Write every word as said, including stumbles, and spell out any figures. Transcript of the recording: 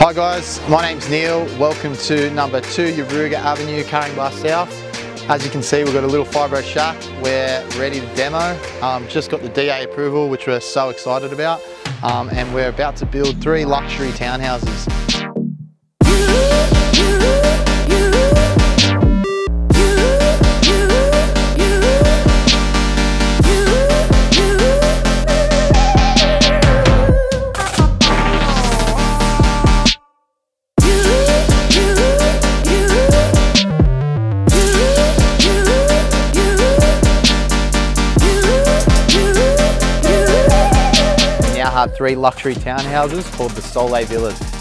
Hi guys, my name's Neil. Welcome to number two Yuruga Avenue, Caringbah South. As you can see, we've got a little fibro shack. We're ready to demo. Um, just got the D A approval, which we're so excited about. Um, and we're about to build three luxury townhouses. Have three luxury townhouses called the Sole Villas.